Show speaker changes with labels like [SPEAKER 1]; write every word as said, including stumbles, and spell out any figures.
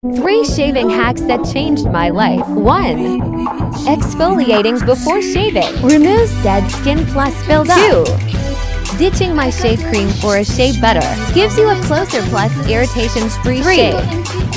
[SPEAKER 1] Three shaving hacks that changed my life. one. Exfoliating before shaving. Removes dead skin plus buildup. two. Ditching my shave cream for a shave butter. Gives you a closer plus irritation-free shave.